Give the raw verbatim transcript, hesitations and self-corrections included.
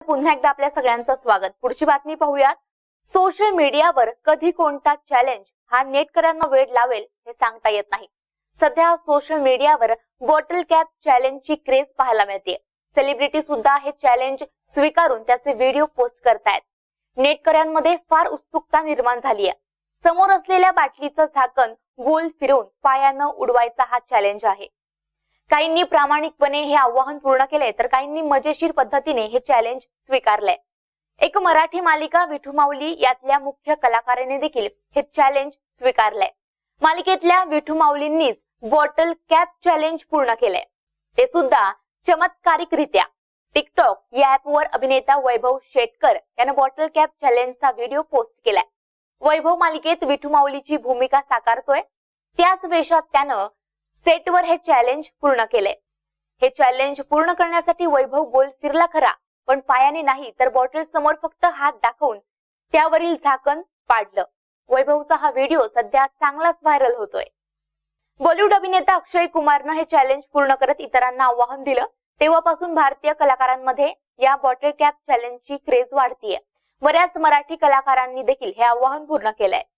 पुन्हा एकदा आपल्या सगळ्यांचं स्वागत। पुढची बातमी पाहूयात। सोशल मीडियावर कधी कोणता चॅलेंज हा नेटकऱ्यांना वेड लावेल हे सांगता येत नाही। सध्या सोशल मीडियावर बॉटल कॅप चॅलेंजची क्रेज पाहायला मिळते। सेलिब्रिटी सुद्धा हे चॅलेंज स्वीकारून त्याचे व्हिडिओ पोस्ट करतायत। नेटकऱ्यांमध्ये फार उत्सुकता निर्माण झाली आहे। समोर असलेल्या बाटलीचं झाकण गोल फिरवून पायानं उडवायचा हा चॅलेंज आहे। काहींनी प्रामाणिकपणे हे आव्हान पूर्ण केले तर काहींनी मजेशीर पद्धतीने हे चॅलेंज स्वीकारले। एक मराठी मालिका विठू माऊली यातल्या मुख्य कलाकाराने देखील हे चॅलेंज स्वीकारले। मालिकेतल्या विठू माऊलींनीच बॉटल कॅप चॅलेंज पूर्ण केले, ते सुद्धा चमत्कारिकरित्या। टिकटॉक या ऍपवर अभिनेता वैभव शेटकर याने बॉटल कॅप चॅलेंजचा व्हिडिओ पोस्ट केलाय। वैभव मालिकेत विठू माऊलीची भूमिका साकारतोय, त्याच वेशात त्यानं सेटवर हे चॅलेंज पूर्ण केले। हे चॅलेंज पूर्ण करण्यासाठी वैभव गोल फिरला खरा, पण पायाने नाही तर बॉटल समोर फक्त हात दाखवून त्यावरील झाकण पाडलं। वैभवचा हा व्हिडिओ सध्या चांगलाच व्हायरल होतोय। बॉलिवूड अभिनेता अक्षय कुमारनं हे चॅलेंज पूर्ण करत इतरांना आव्हान दिलं। तेव्हापासून भारतीय कलाकारांमध्ये या बॉटल कॅप चॅलेंजची क्रेज वाढतीये। बऱ्याच मराठी कलाकारांनी देखील हे आव्हान पूर्ण केलंय।